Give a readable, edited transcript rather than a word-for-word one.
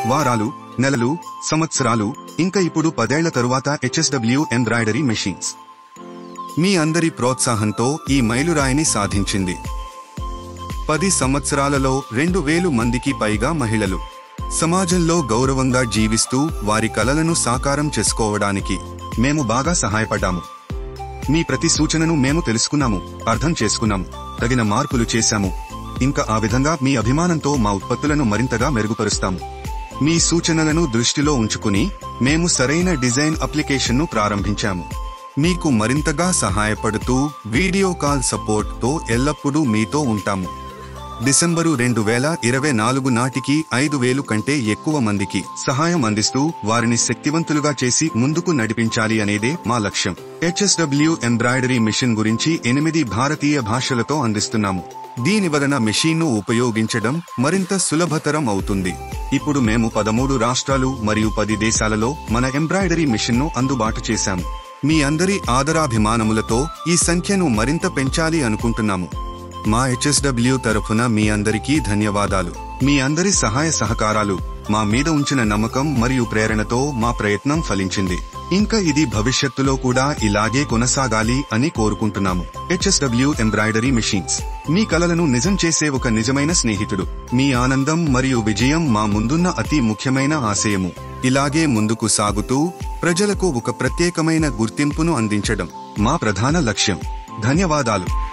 వారాలు, నెలలు, సంవత్సరాలు, ఇంకా ఇప్పుడు 10 ఏళ్ల తరువాత HSW ఎంబ్రాయిడరీ మెషిన్స్ మీ అందరి ప్రోత్సాహంతో ఈ మైలురాయిని సాధించింది. 10 సంవత్సరాలలో 2000 మందికి పైగా మహిళలు సమాజంలో గౌరవంగా జీవిస్తూ వారి కలలను సాకారం చేసుకోవడానికి మేము బాగా సహాయపడ్డాము. మీ ప్రతి సూచనను మేము తెలుసుకున్నాము, అర్థం చేసుకున్నాము, తగిన మార్పులు చేశాము. ఇంకా ఆ విధంగా మీ అభిమానంతో మా ఉత్పత్తులను మరింతగా మెరుగుపరుస్తాము. మీ సూచనలను దృష్టిలో ఉంచుకుని మేము సరైన డిజైన్ అప్లికేషన్ను ప్రారంభించాము. మీకు మరింతగా సహాయపడుతూ వీడియో కాల్ సపోర్ట్తో ఎల్లప్పుడూ మీతో ఉంటాము. డిసెంబరు 2024 నాటికి 5000 కంటే ఎక్కువ మందికి సహాయం అందిస్తూ వారిని శక్తివంతులుగా చేసి ముందుకు నడిపించాలి అనేదే మా లక్ష్యం. HSW ఎంబ్రాయిడరీ మెషిన్ గురించి 8 భారతీయ భాషలతో అందిస్తున్నాము. దీని వలన మెషీన్ను ఉపయోగించడం మరింత సులభతరం అవుతుంది. ఇప్పుడు మేము 13 రాష్ట్రాలు మరియు 10 దేశాలలో మన ఎంబ్రాయిడరీ మెషిన్ను అందుబాటు చేశాము. మీ అందరి ఆదరాభిమానములతో ఈ సంఖ్యను మరింత పెంచాలి అనుకుంటున్నాము. మా HSW తరఫున మీ అందరికీ ధన్యవాదాలు. మీ అందరి సహాయ సహకారాలు, మా మీద ఉంచిన నమ్మకం మరియు ప్రేరణతో మా ప్రయత్నం ఫలించింది. ఇంకా ఇది భవిష్యత్తులో కూడా ఇలాగే కొనసాగాలి అని కోరుకుంటున్నాము. HSW ఎంబ్రాయిడరీ మెషిన్స్ మీ కలలను నిజం చేసే ఒక నిజమైన స్నేహితుడు. మీ ఆనందం మరియు విజయం మా ముందున్న అతి ముఖ్యమైన ఆశయము. ఇలాగే ముందుకు సాగుతూ ప్రజలకు ఒక ప్రత్యేకమైన గుర్తింపును అందించడం మా ప్రధాన లక్ష్యం. ధన్యవాదాలు.